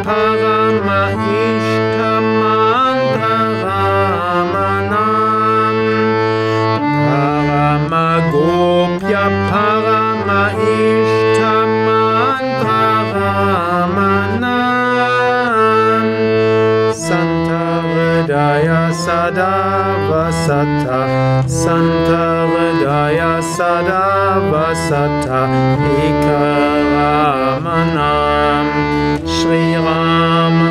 Paramahishkamandaramanam Paramagopya Paramahishkamandaramanam Santa Hridaya Sada Vasata Santa Hridaya Sada Vasata Ekaramanam Shri Rama